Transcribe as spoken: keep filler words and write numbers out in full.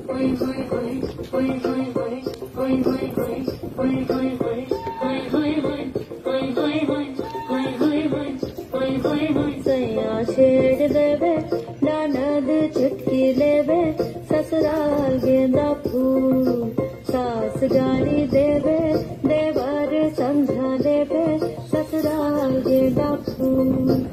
सैया छेड़ देवे ननद चुटकी लेवे ससुराल गेंदा फूल सास गारी देवे देवर समझा लेवे ससुराल गेंदा फूल।